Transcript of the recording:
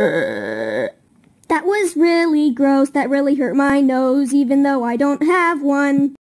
That was really gross. That really hurt my nose, even though I don't have one.